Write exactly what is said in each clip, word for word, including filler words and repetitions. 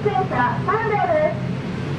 出演者さんびょうです。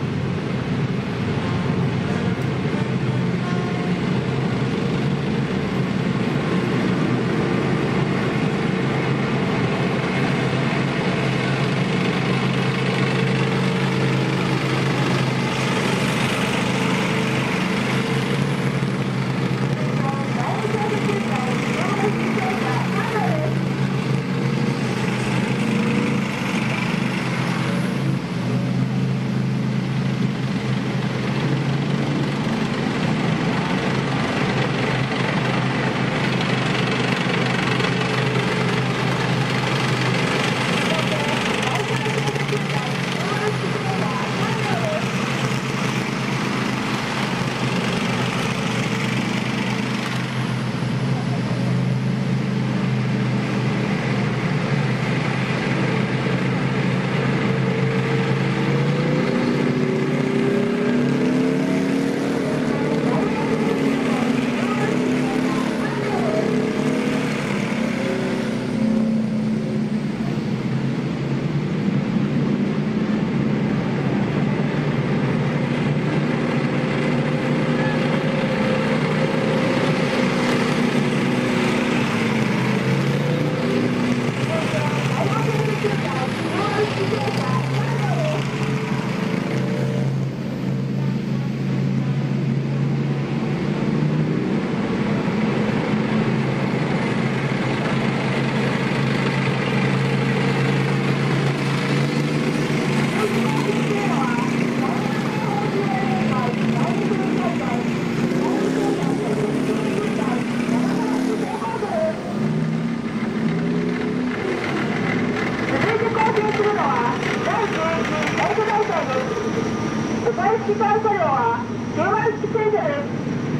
大式管車両はきゅうばん式戦車です。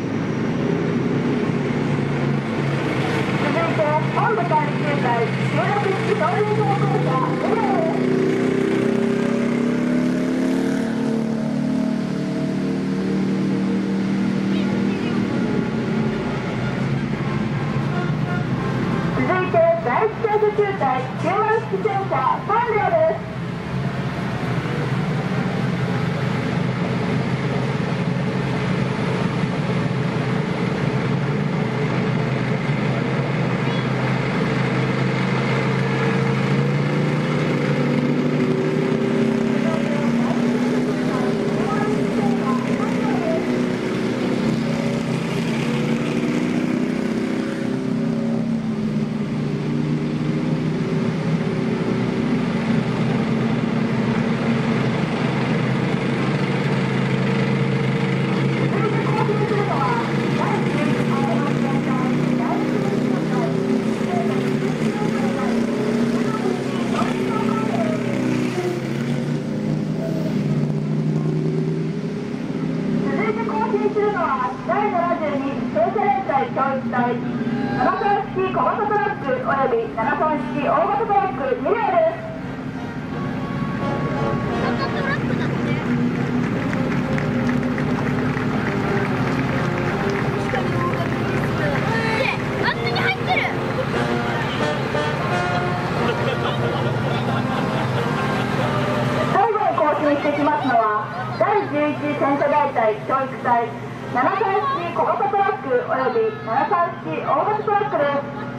続いて本部管理球隊きゅうろく式総連装校舎に号です。続いて第一戦車球隊きゅうばん式戦車さん両です。するのはだいななじゅうに戦車連隊教育隊ななトン式小型トラックおよびななトン式大型トラックに両です。最後に更新してきますのはだいじゅういち戦車大隊教育隊ななトン式小型トラックおよびななトン式大型トラックです。